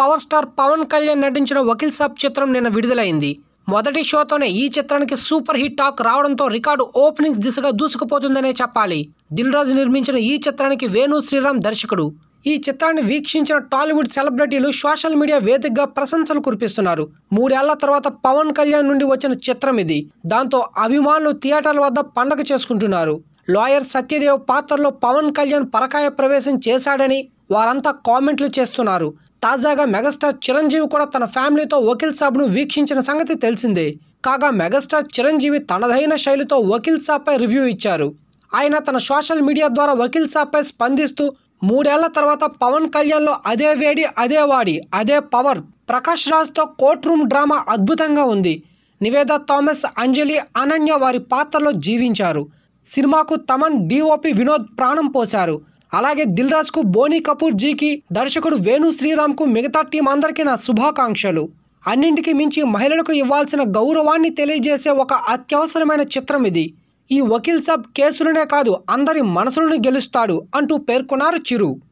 Power star Pawan Kalyan నటించిన వకీల్ సాబ్ చిత్రం నిన్న విడుదలైంది. మొదటి షోతోనే ఈ చిత్రానికి సూపర్ హిట్ టాక్ రావడంతో రికార్డు ఓపెనింగ్స్ దిశగా దూసుకుపోతుందనే చెప్పాలి. దిల్ రాజు నిర్మించిన ఈ చిత్రానికి వేణు శ్రీరామ్ దర్శకుడు. ఈ చిత్రాన్ని వీక్షించిన టాలీవుడ్ సెలబ్రిటీలు సోషల్ మీడియా వేదికగా ప్రశంసలు కురిపిస్తున్నారు. 3 ఏళ్ల తర్వాత పవన్ కళ్యాణ్ నుండి వచ్చిన చిత్రం ఇది. దాంతో అభిమానులు థియేటర్ల వద్ద పండగ చేసుకుంటున్నారు. లాయర్ సత్యదేవ్ పాత్రలో పవన్ కళ్యాణ్ పరకాయ ప్రవేశం చేశాడని వారంతా కామెంట్లు చేస్తున్నారు. తాజాగా మెగాస్టార్ చిరంజీవి కూడా తన ఫ్యామిలీతో వకీల్ సాబ్ను వీక్షించిన సంగతి తెలిసిందే. కాగా మెగాస్టార్ చిరంజీవి తనదైన శైలితో వకీల్ సాబ్పై రివ్యూ ఇచ్చారు. ఆయన తన సోషల్ మీడియా ద్వారా వకీల్ సాబ్పై స్పందిస్తూ 3 ఏళ్ల తర్వాత పవన్ కళ్యాణ్లో అదే వేడి, అదే వాడి, అదే పవర్. ప్రకాష్ రాజ్తో కోర్ట్ రూమ్ డ్రామా అద్భుతంగా ఉంది. నివేదా థామస్, అంజలి, అనన్య వారి పాత్రలో జీవించారు. సినిమాకు తమన్, డిఓపి వినోద్ ప్రాణం పోశారు. అలాగే దిల్ రాజుకు, బోనీ కపూర్ జీకి, దర్శకుడు వేణు శ్రీరామ్కు, మిగతా టీం అందరికీ నా శుభాకాంక్షలు. అన్నింటికి మించి మహిళలకు ఇవ్వాల్సిన గౌరవాన్ని తెలియజేసే ఒక అత్యవసరమైన చిత్రం ఇది. ఈ వకీల్ సాబ్ కేసులనే కాదు అందరి మనసులను గెలుస్తాడు అంటూ పేర్కొన్నారు చిరు.